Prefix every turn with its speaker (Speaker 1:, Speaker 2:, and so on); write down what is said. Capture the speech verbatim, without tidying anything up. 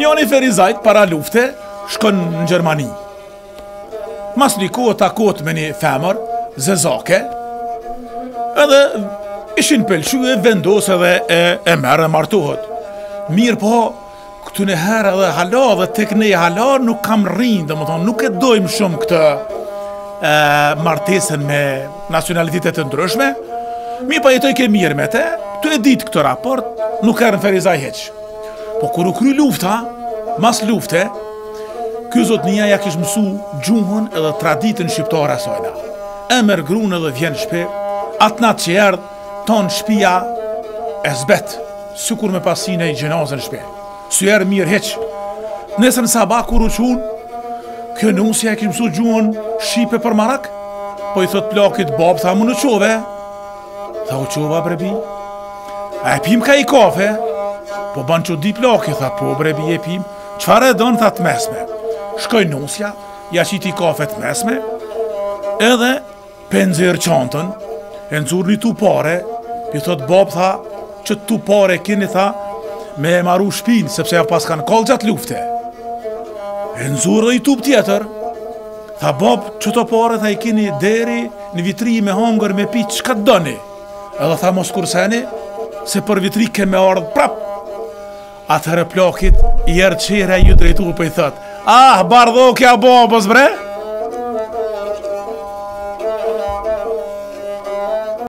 Speaker 1: Njoni Ferizajt para lufte shkon në Gjermani. Mas një kohë takot me një femër, zezake, edhe ishin pëlqy e vendos edhe e, e merë e martohet. Mirë po, këtu në herë edhe hala dhe tek ne hala nuk kam rrinë, dhe më thonë, nuk e dojmë shumë këtë e, martesën me nacionalitetet të ndryshme, mi pa jetoj ke mirë me te, të e ditë këtë raport, nuk erë në Ferizaj heqë. Po kur u kry lufta, mas lufte, ky zotnia ja kish mësu gjuhën edhe traditën shqiptare asojna. E merr grunë edhe vjen në shtëpi, atë natë që erdh, ton shtëpia e zbet, sikur me pasine i gjenazën në shtëpi. Sy erë mirë heq. Nesër në sabah kur u qun, kjo nusja e kish mësu gjuhën shqipe për marak, po i thot plakit bab, tha më në qove. Tha u qova brebi. A e pim ka i kafe? Po ban që di plaki, tha po brebi e pim. Qfar e donë, tha të mesme. Shkoj nusja, ja qiti kafe të mesme, edhe penzir qantën, e nëzur një tu pare, pi thot bab, tha, që tu pare kini, tha, me e maru shpin, sepse ja pas kanë kallë gjatë lufte. E nëzur dhe i tup tjetër, tha bab, që të pare, tha, i kini deri në vitri me hongër me pi, që ka të doni? Edhe tha mos kurseni, se për vitri ke me ardhë prap. Atëherë plakit, i erë qire ju drejtu për i thot, ah, bardho kja babës bre?